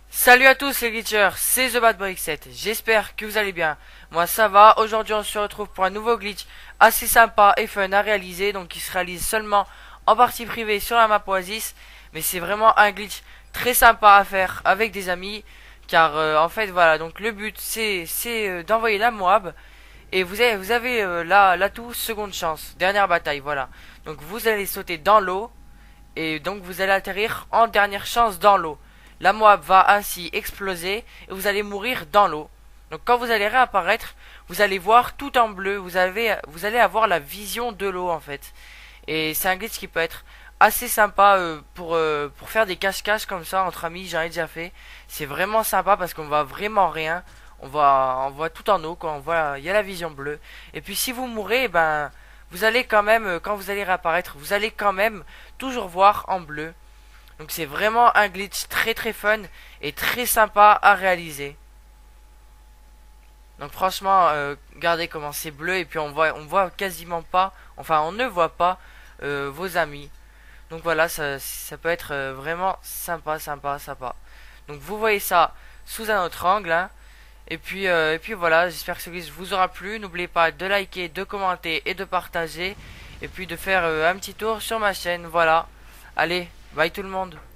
Salut à tous les glitchers, c'est TheBadBoy7, j'espère que vous allez bien. Moi ça va, aujourd'hui on se retrouve pour un nouveau glitch assez sympa et fun à réaliser, donc qui se réalise seulement en partie privée sur la map Oasis. Mais c'est vraiment un glitch très sympa à faire avec des amis, car en fait voilà, donc le but c'est d'envoyer la Moab. Et vous avez l'atout seconde chance, dernière bataille, voilà. Donc vous allez sauter dans l'eau, et donc vous allez atterrir en dernière chance dans l'eau. La Moab va ainsi exploser et vous allez mourir dans l'eau. Donc quand vous allez réapparaître, vous allez voir tout en bleu, vous allez avoir la vision de l'eau en fait. Et c'est un glitch qui peut être assez sympa pour faire des cache-cache comme ça entre amis, j'en ai déjà fait. C'est vraiment sympa parce qu'on voit vraiment rien. On voit tout en eau, quoi. Il y a la vision bleue. Et puis si vous mourrez, ben vous allez quand même, quand vous allez réapparaître, vous allez quand même toujours voir en bleu. Donc c'est vraiment un glitch très très fun et très sympa à réaliser. Donc franchement, regardez comment c'est bleu et puis on voit quasiment pas, enfin on ne voit pas vos amis. Donc voilà, ça peut être vraiment sympa. Donc vous voyez ça sous un autre angle, hein. Et puis voilà, j'espère que ce glitch vous aura plu. N'oubliez pas de liker, de commenter et de partager. Et puis de faire un petit tour sur ma chaîne. Voilà. Allez, bye tout le monde.